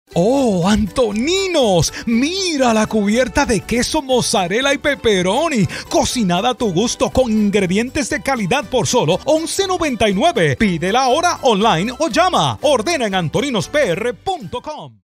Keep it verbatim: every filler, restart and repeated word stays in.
¡Oh, Antoninos! ¡Mira la cubierta de queso mozzarella y pepperoni! Cocinada a tu gusto con ingredientes de calidad por solo once noventa y nueve. Pídela ahora online o llama. Ordena en antoninos p r punto com.